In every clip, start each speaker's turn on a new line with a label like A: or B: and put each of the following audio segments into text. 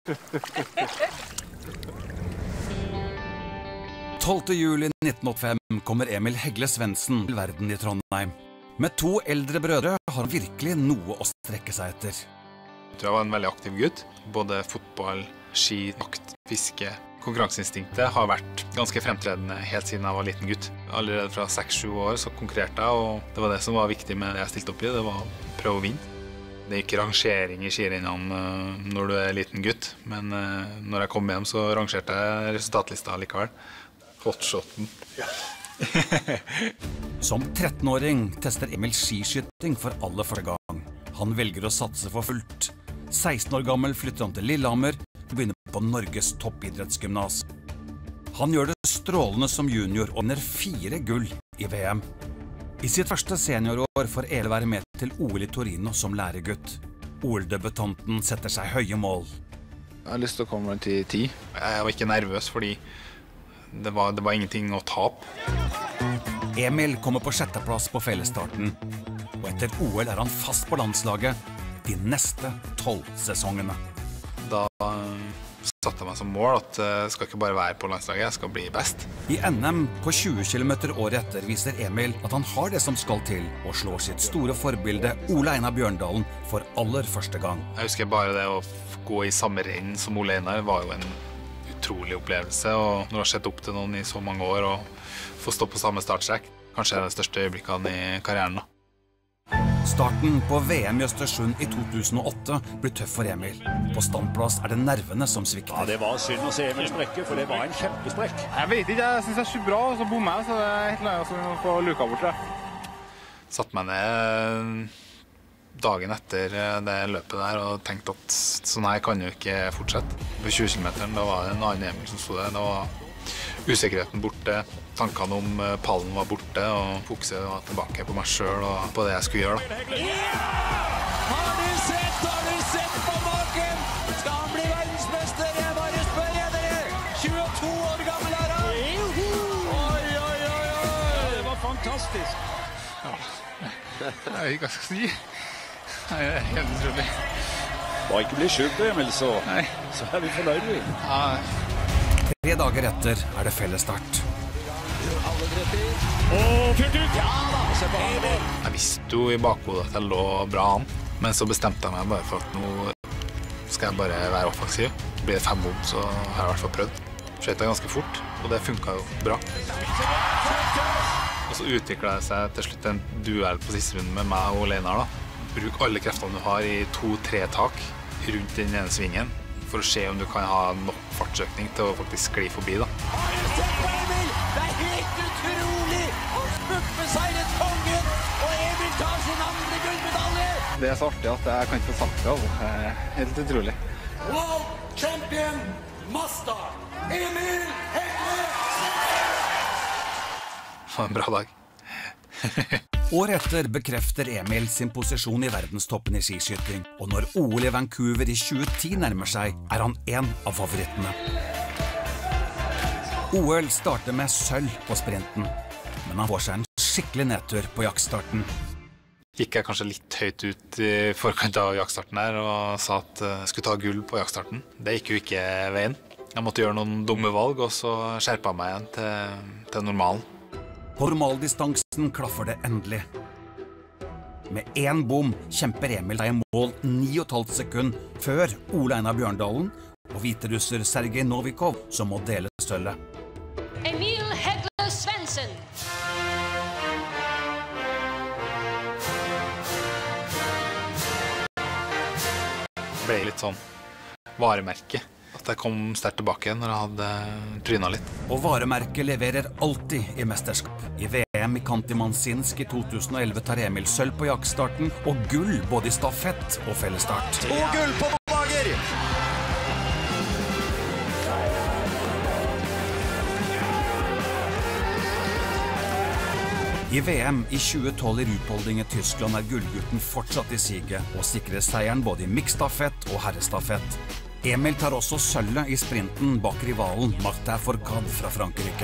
A: 12. juli 1985 kommer Emil Hegle Svendsen til verden i Trondheim. Med 2 eldre brødre har han virkelig noe å strekke seg etter.
B: Jeg tror jeg var en veldig aktiv gutt. Både fotball, ski, jakt, fiske. Konkurranseinstinktet har vært ganske fremtredende helt siden jeg var liten gutt. Allerede fra 6-7 år så konkurrerte jeg, og det var det som var viktig med det jeg stilte opp i. Det var å prøve å vinne. Det er ikke rangering i skirennene når du er liten gutt, men når jeg kom hjem så rangerte jeg resultatlista likevel. Hotshoten. Ja.
A: Som 13-åring tester Emil skiskyting for aller første gang. Han velger å satse for fullt. 16 år gammel flytter han til Lillehammer og begynner på Norges toppidrettsgymnas. Han gjør det strålende som junior og vinner 4 gull i VM. I sitt første seniorår får Ele være med til OL i Torino som læregutt. OL-debutanten setter seg høye mål.
B: Jeg har lyst til å komme til 10. Jeg var ikke nervøs fordi det var ingenting å tape.
A: Emil kommer på 6. plass på fellesstarten, og etter OL er han fast på landslaget de neste 12 sesongene.
B: Da satte jeg meg som mål at jeg skal ikke bare være på landslaget, jeg skal bli best.
A: I NM på 20 km året etter viser Emil at han har det som skal til, og slår sitt store forbilde Ole Einar Bjørndalen for aller første gang.
B: Jeg husker bare det å gå i samme renn som Ole Einar var jo en utrolig opplevelse, og når du har sett opp til noen i så mange år og få stå på samme startstrekk, kanskje er det største øyeblikkene i karrieren da.
A: Starten på VM i Østersund i 2008 blir tøff for Emil. På standplass er det nervene som svikter.
C: Ja, det var synd å se Emil sprekke, for det var en kjempesprekk.
D: Jeg vet ikke, jeg synes jeg er bra, og så bommer jeg, så det er helt lønnet som å få luka bort det.
B: Satt meg ned dagen etter det løpet der og tenkte at sånn her kan jo ikke fortsette. På 20 km da var det en annen Emil som stod der. Da var usikkerheten borte, tankene om pallen var borte, og fokuset var tilbake på meg selv og på det jeg skulle gjøre da.
E: Har du sett på baken? Skal han bli verdensmester? Jeg bare spør jeg dere. 22 år gammel er han. Oi.
D: Det var fantastisk.
B: Ja, jeg vet ikke hva jeg skal si. Det er helt utrolig.
C: Bare ikke bli sjuk da, Emil, så er vi fornøyd vi.
B: Ja.
A: 3 dager etter er det fellesstart.
E: Alle treffer.
D: Fullt ut!
E: Ja da, se på Emil.
B: Jeg visste jo i bakhodet at jeg lå bra an, men så bestemte jeg meg bare for at nå skal jeg bare være offensiv. Blir det 5 bom, så har jeg i hvert fall prøvd. Skjøt jeg ganske fort, og det funket jo bra. Og så utviklet det seg til slutt en duell på siste runden med meg og Ole Einar da. Bruk alle kreftene du har i 2-3 tak rundt den ene svingen for å se om du kan ha nok fartsøkning til å faktisk skli forbi da.
E: Se på Emil! Det er helt utrolig! Han spurte seg rett kongen, og Emil tar sin andre gullmedalje!
D: Det er så artig at jeg kan ikke få sagt det, altså. Helt utrolig.
E: World champion master Emil Hegle!
B: Det var en bra dag.
A: Året etter bekrefter Emil sin posisjon i verdenstoppen i skiskyting, og når OL i Vancouver i 2010 nærmer seg, er han en av favorittene. OL starter med sølv på sprinten, men han får seg en skikkelig nedtur på jaktstarten.
B: Gikk jeg kanskje litt høyt ut i forkant av jaktstarten der og sa at jeg skulle ta gull på jaktstarten. Det gikk jo ikke veien. Jeg måtte gjøre noen dumme valg, og så skjerpet jeg meg igjen til normalen.
A: På normaldistansen klaffer det endelig. Med 1 bom kjemper Emil seg i mål 9,5 sekunder før Ole Einar Bjørndalen og hviterusser Sergej Novikov som må dele sølvet.
F: Emil Hegle Svendsen.
B: Det ble litt sånn varemerke. At jeg kom sterkt tilbake når jeg hadde trynet litt.
A: Og varemerket leverer alltid i mesterskap. I VM i Kantimansinsk i 2011 tar Emil sølv på jaktstarten og gull både i stafett og fellesstart.
E: 2 gull på Bager!
A: I VM i 2012 i Ruhpolding i Tyskland er gullgutten fortsatt i siget og sikrer seieren både i miksstafett og herrestafett. Emil tar også sølvet i sprinten bak rivalen Martin Fourcade fra Frankrike.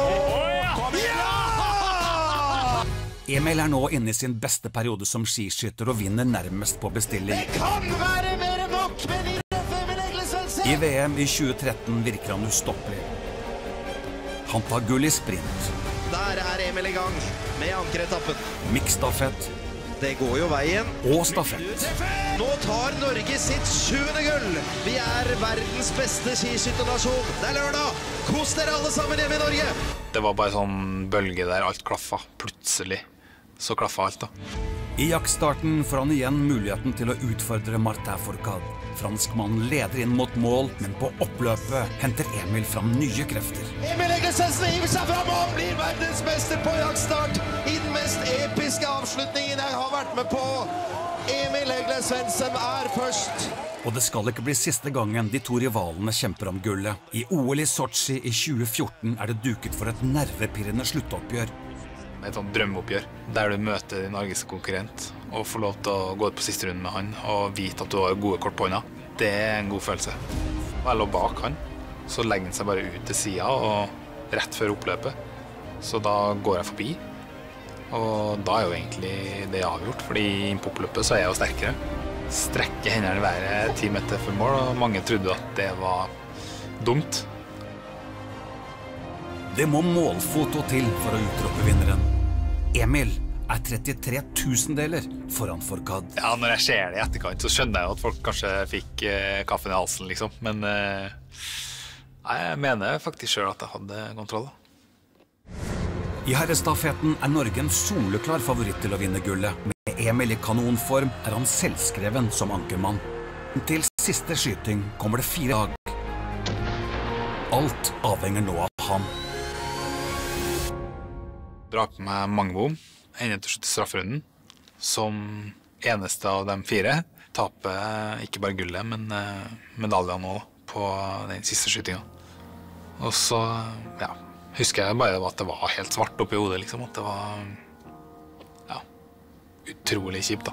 A: Emil er nå inne i sin beste periode som skiskytter og vinner nærmest på bestilling.
E: Det kan være mer nok med Emil Hegle Svendsen!
A: I VM i 2013 virker han ustoppelig. Han tar gull i sprint.
G: Der Emil i gang med ankeretappen.
A: Miksstafett.
G: Det går jo veien.
A: Og stafett.
G: Nå tar Norge sitt 7. gull. Vi verdens beste skiskytternasjon. Det lørdag. Kos dere alle sammen hjemme i Norge.
B: Det var bare sånn bølge der alt klaffa. Plutselig så klaffa alt da.
A: I jaktstarten får han igjen muligheten til å utfordre Martin Fourcade. Franskmannen leder inn mot mål, men på oppløpet henter Emil fram nye krefter.
G: Emil Hegle Svendsen hiver seg fram og blir verdensmester på jaktstart i den mest episke avslutningen jeg har vært med på. Emil Hegle Svendsen først.
A: Og det skal ikke bli siste gangen de to rivalene kjemper om gullet. I OL i Sochi i 2014 det duket for et nervepirrende sluttoppgjør.
B: Et sånt drømmeoppgjør, der du møter din nordiske konkurrent og får lov til å gå ut på siste runde med han og vite at du har gode kort på hånda. Det en god følelse. Og jeg lå bak han, så legger han seg bare ut til siden og rett før oppløpet. Så da går jeg forbi, og da jo egentlig det avgjort, fordi inn på oppløpet så jeg jo sterkere. Strekker hendene i været 10 meter før mål, og mange trodde at det var dumt.
A: Det må målfoto til for å utrope vinneren. Emil 33 tusendeler foran Fourcade.
B: Ja, når jeg ser det i etterkant, så skjønner jeg at folk kanskje fikk kaffen i halsen, liksom. Men jeg mener faktisk selv at jeg hadde kontroll.
A: I herrestafetten Norge en soleklar favoritt til å vinne gullet. Med Emil i kanonform han selvskreven som ankermann. Til siste skyting kommer det 4 lag. Alt avhenger nå av ham.
B: Drar på meg Mangbom, ender til slutt i strafferunden. Som eneste av de 4 taper ikke bare gullet, men medaljen nå på den siste skytingen. Og så, ja, husker jeg bare at det var helt svart oppi hodet, liksom. At det var, ja, utrolig kjipt da.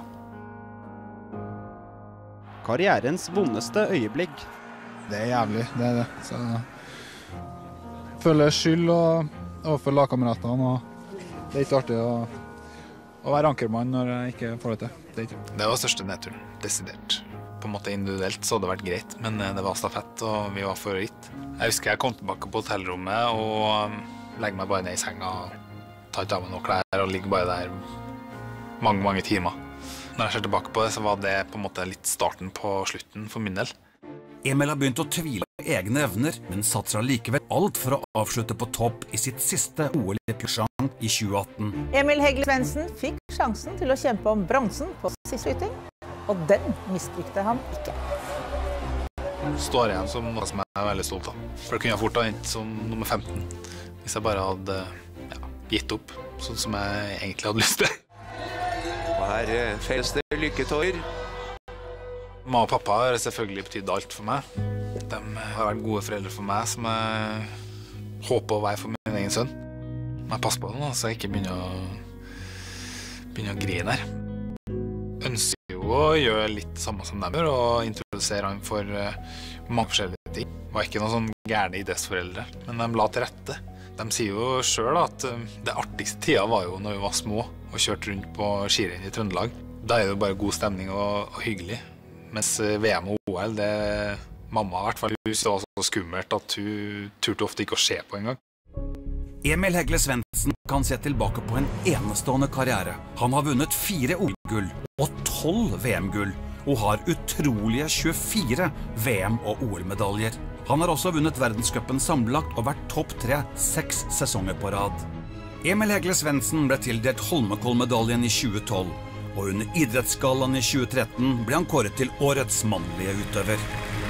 H: Karrierens vondeste øyeblikk.
D: Det jævlig, det det. Så jeg føler skyld overfor lagkameratene, og det ikke artig å være ankermann når jeg ikke får det til.
B: Det var største nedturen, desidert. På en måte individuelt så hadde det vært greit, men det var stafett, og vi var favoritt. Jeg husker jeg kom tilbake på hotellrommet og legger meg bare ned i senga, tar ikke av meg noen klær og ligger bare der mange timer. Når jeg ser tilbake på det, så var det på en måte litt starten på slutten for min del.
A: Emil har begynt å tvile på egne evner, men satser likevel alt for å avslutte på topp i sitt siste OL i Pyeongchang i 2018.
I: Emil Hegle Svendsen fikk sjansen til å kjempe om bronsen på siste skyting, og den misbrukte han ikke.
B: Står igjen som noe som jeg veldig stolt av. For det kunne jeg fort ha endt som nummer 15, hvis jeg bare hadde gitt opp, sånn som jeg egentlig hadde lyst til.
G: Og her felles det lykketårer.
B: Mamma og pappa har selvfølgelig betydd alt for meg. De har vært gode foreldre for meg, som jeg håper å være for min egen sønn. Men jeg passer på det, så jeg ikke begynner å grine her. Ønsker jo å gjøre litt samme som de gjør, og introdusere han for mange forskjellige ting. Det var ikke noen sånn gærne idrettsforeldre, men de la til rette. De sier jo selv at det artigste tida var jo når vi var små og kjørte rundt på skirenn i Trøndelag. Da det jo bare god stemning og hyggelig. Mens VM og OL, mamma i hvert fall, det var så skummelt at hun turte ofte ikke å se på en gang.
A: Emil Hegle Svendsen kan se tilbake på en enestående karriere. Han har vunnet 4 OL-gull og 12 VM-gull, og har utrolige 24 VM- og OL-medaljer. Han har også vunnet verdenscupen sammenlagt og vært topp 3 6 sesonger på rad. Emil Hegle Svendsen ble tildelt Holmenkollmedaljen i 2012, og under idrettsgallaen i 2013 ble han kåret til årets mannlige utøver.